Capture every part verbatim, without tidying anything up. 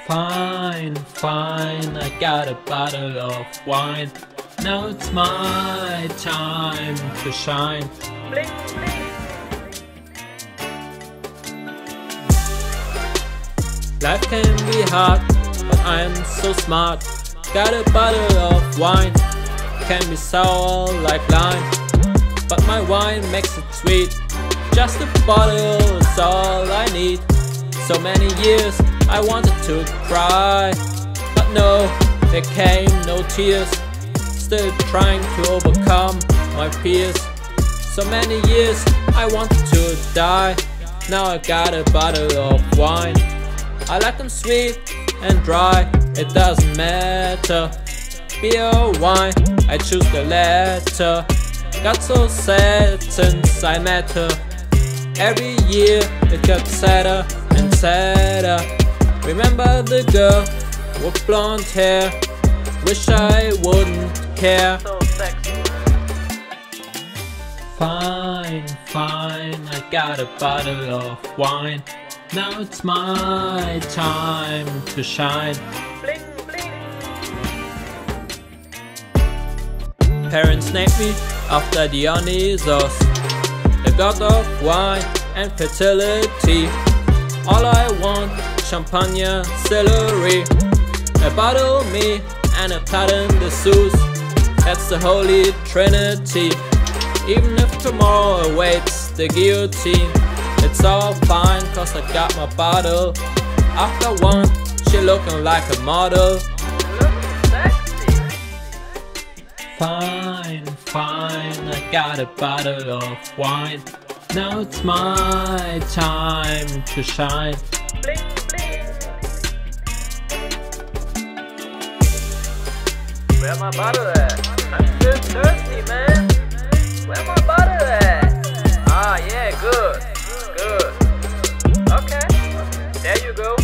Fine, fine, I got a bottle of wine. Now it's my time to shine. Bling, bling. Life can be hard, but I'm so smart. Got a bottle of wine, can be sour like lime, but my wine makes it sweet. Just a bottle is all I need. So many years I wanted to cry, but no, there came no tears. Still trying to overcome my fears. So many years I wanted to die. Now I got a bottle of wine. I like them sweet and dry, it doesn't matter. Beer or wine, I choose the latter. Got so sad since I met her. Every year it got sadder and sadder. Remember the girl with blonde hair? Wish I wouldn't care. So sexy. Fine, fine, I got a bottle of wine. Now it's my time to shine. Bling, bling. Parents named me after Dionysos, the god of wine and fertility. All I want, champagne, celery, a bottle me and a pattern de Zeus. That's the holy trinity. Even if tomorrow awaits the guillotine, it's all fine cause I got my bottle. After one, she looking like a model. Look sexy. Fine, fine, I got a bottle of wine. Now it's my time to shine. Bling, bling. Where my bottle at? I'm still thirsty, man. Where my bottle at? Ah, yeah, good. Good. Okay. There you go.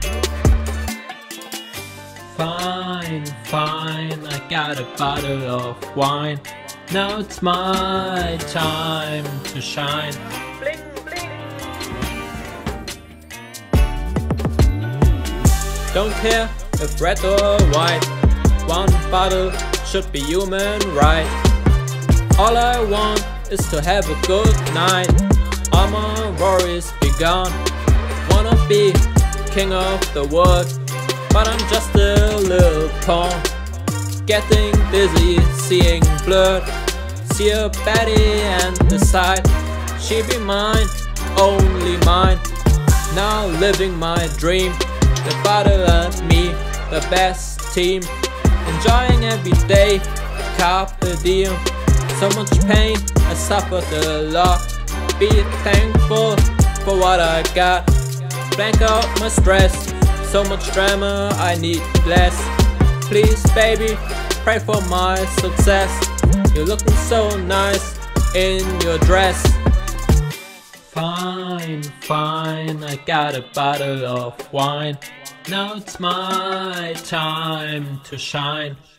Fine, fine, I got a bottle of wine. Now it's my time to shine. Bling, bling. Don't care if red or white, one bottle should be human right. All I want is to have a good night. All my worries be gone. Wanna be king of the world, but I'm just a little pawn. Getting dizzy, seeing blurred. See her Betty and decide she be mine, only mine. Now living my dream, the bottle and me, the best team. Enjoying every day, carpe diem. So much pain, I suffered a lot. Be thankful for what I got. Blank out my stress, so much drama I need less. Please baby, pray for my success. You're looking so nice in your dress. Fine, fine, I got a bottle of wine. Now it's my time to shine.